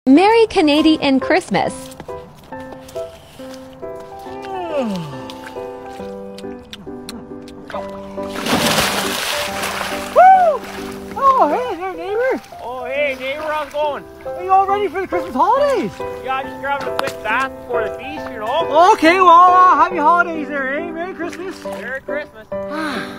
Merry Canadian Christmas. Oh, hey, neighbor. Oh, hey, neighbor, how's it going? Are you all ready for the Christmas holidays? Yeah, just grabbing a quick bath before the feast, you know? Okay, well, happy holidays there, eh? Merry Christmas. Merry Christmas.